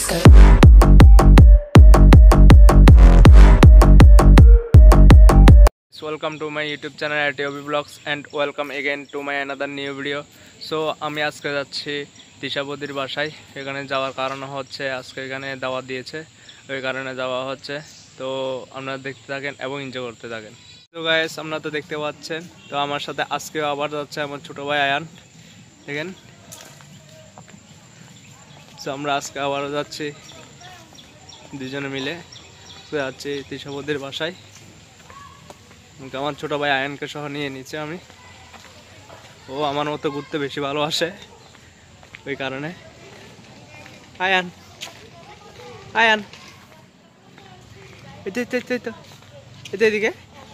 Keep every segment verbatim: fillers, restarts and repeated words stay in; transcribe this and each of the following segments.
Welcome to my YouTube channel at Obi Vlogs and welcome again to my another new video. So আমি আজকে যাচ্ছি দিশাবতীর বাসায়। এখানে যাওয়ার কারণ হচ্ছে আজকে এখানে দাওয়াত দিয়েছে, ওই কারণে যাওয়া হচ্ছে। তো আপনারা দেখতে থাকেন এবং এনজয় করতে থাকেন। তো গাইস, আপনারা তো দেখতে পাচ্ছেন, তো আমার সাথে আজকে আবার যাচ্ছে আমার ছোট ভাই আয়ান। দেখেন, তো আমরা আজকে আবারও যাচ্ছি দুজনে মিলে যাচ্ছি দিশাবতীর বাসায়। আমার ছোট ভাই আয়ানকে সহ নিয়ে নিচ্ছে আমি। ও আমার মতো ঘুরতে বেশি ভালোবাসে, ওই কারণে। আয়ান আয়ান এই তো এই তো এই তো এদিকে।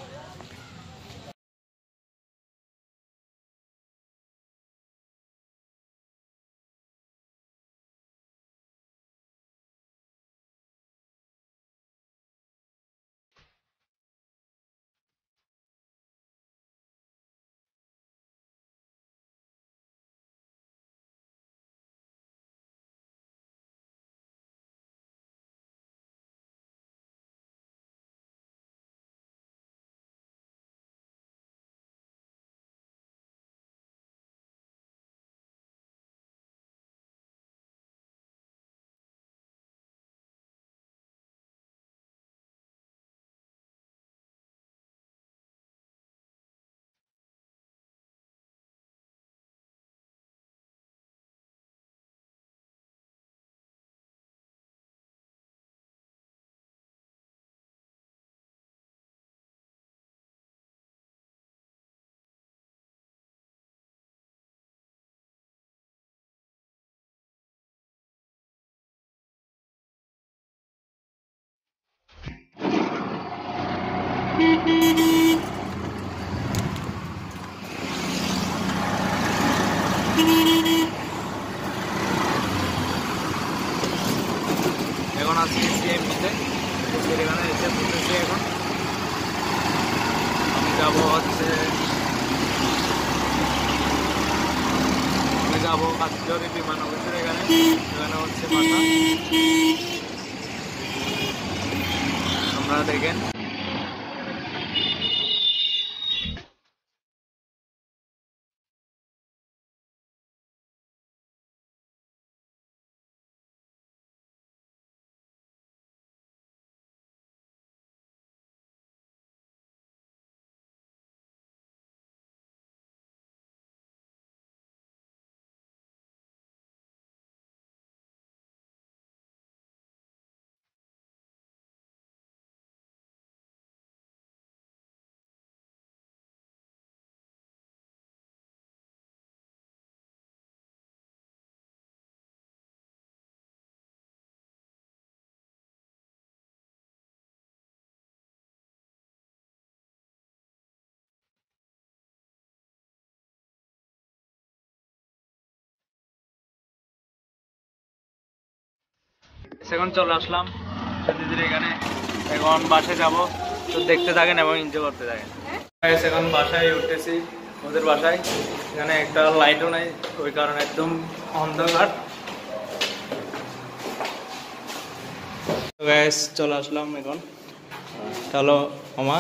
এখন আজকে সিএমপিতে এখানে এসে পড়তেছি। এখন আমি যাবো হচ্ছে আমি যাবো কাজরি বিমান অফিসের এখানে। এখানে হচ্ছে মাথা আপনারা দেখেন। এখন চলে আসলাম দিদির এখানে। এখন বাসায় যাব, তো দেখতে থাকেন এবং এনজয় করতে থাকেন। এখন বাসায় উঠতেছি, ওদের বাসায়। এখানে একটা লাইটও নাই, ওই কারণে একদম অন্ধকার। গ্যাস চলে আসলাম এখন। চলো মামা।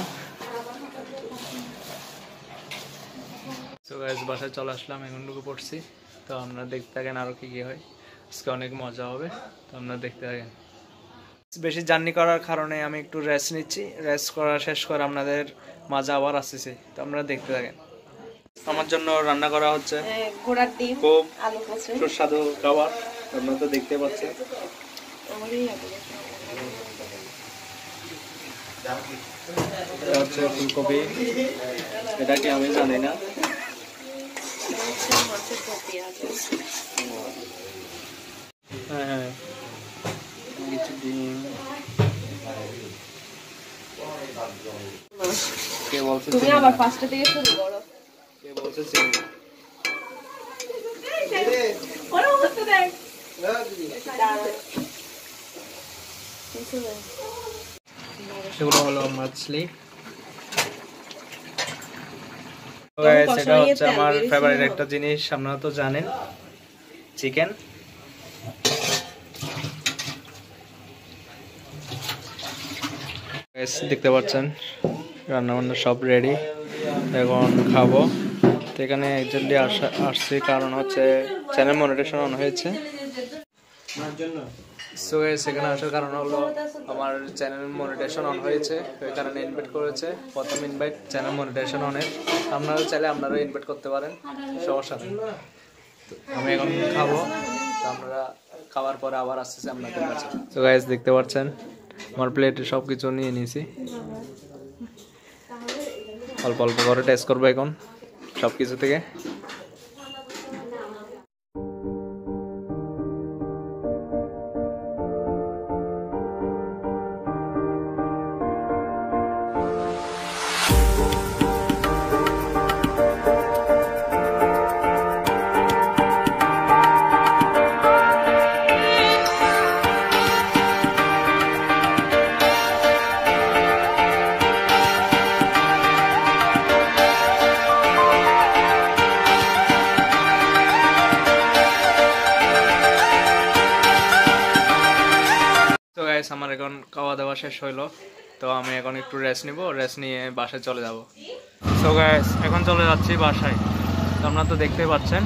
তো গ্যাস বাসায় চলে আসলাম, এখন ঢুকে পড়ছি। তো আপনারা দেখতে থাকেন আরো কি কি হয়। আজকে অনেক মজা হবে, তো আপনারা দেখতে থাকেন। বেশি জার্নি করার কারণে আমি একটু রেস্ট নিচ্ছি। রেস্ট করা শেষ করে আপনাদের মাঝে আবার আসতেছি, তো আপনারা দেখতে থাকেন। আমার জন্য রান্না করা হচ্ছে ঘোড়ার ডিম, খুব আলু পোস্ত, সুস্বাদু খাবার। আপনারা তো দেখতে পাচ্ছেন। এটা হচ্ছে ফুলকপি, এটা কি আমি জানি না। হ্যাঁ হ্যাঁ, কিছু ডিম। কে বলছে তুমি আবার ফার্স্ট থেকে শুরু করো? কে বলছে চিনি? ওরে ওটা দেখ। এগুলো হলো মাছলি। সেটা হচ্ছে আমার ফেভারিট একটা জিনিস, আপনারা তো জানেন, চিকেন। Guys, দেখতে পাচ্ছেন রান্না বান্না সব রেডি, এখন খাবো। তো এখানে একজনটি আসা আসছে কারণ হচ্ছে চ্যানেল মনিটাইজেশন অন হয়েছে। সো গাইস, এখানে আসার কারণ হলো আমার চ্যানেল মনিটাইজেশন অন হয়েছে, ওই কারণে ইনভাইট করেছে। প্রথম ইনভাইট চ্যানেল মনিটাইজেশন অনের, আপনারা চাইলে আপনারা ইনভাইট করতে পারেন, সমস্যা নেই। আমি এখন খাবো, তো আপনারা খাওয়ার পরে আবার আসতেছে আপনাদের কাছে। তো গাইস, দেখতে পাচ্ছেন আমার প্লেটে সব কিছু নিয়ে নিয়েছি, অল্প অল্প করে টেস্ট করবো এখন সব কিছু থেকে। তো গাইস, আমার এখন খাওয়া দাওয়া শেষ হইলো, তো আমি এখন একটু রেস্ট নিব, রেস্ট নিয়ে বাসায় চলে যাব। তো গাইস, এখন চলে যাচ্ছি বাসায়, তো আপনারা তো দেখতেই পাচ্ছেন।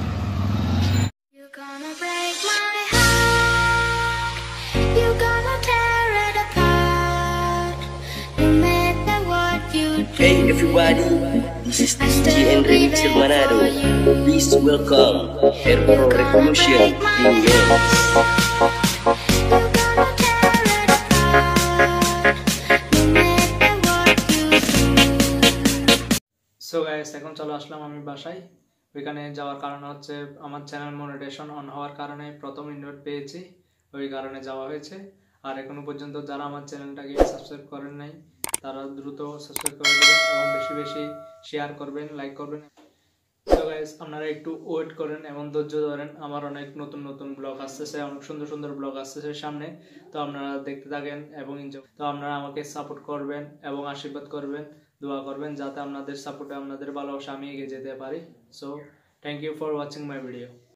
Hey everybody, this is D J and Remixer Manado. Please welcome Airpro Revolution Remix. So guys, এখন চলে আসলাম আমি বাসায়। ওইখানে যাওয়ার কারণ হচ্ছে আমার চ্যানেল মনিটাইজেশন অন হওয়ার কারণে প্রথম ইনভাইট পেয়েছি, ওই কারণে যাওয়া হয়েছে। আর এখনো পর্যন্ত যারা আমার চ্যানেলটাকে সাবস্ক্রাইব করেন নাই তারা দ্রুত সাবস্ক্রাইব করে দেবেন এবং বেশি বেশি শেয়ার করবেন, লাইক করবেন। সো গাইস, আপনারা একটু ওয়েট করেন এবং ধৈর্য ধরেন, আমার অনেক নতুন নতুন ব্লগ আসতেছে, অনেক সুন্দর সুন্দর ব্লগ আসতেছে সামনে। তো আপনারা দেখতে থাকেন এবং এনজয়। তো আপনারা আমাকে সাপোর্ট করবেন এবং আশীর্বাদ করবেন, দোয়া করবেন, যাতে আপনাদের সাপোর্টে আপনাদের ভালোবাসা আমি এগিয়ে যেতে পারি। So thank you for watching my video.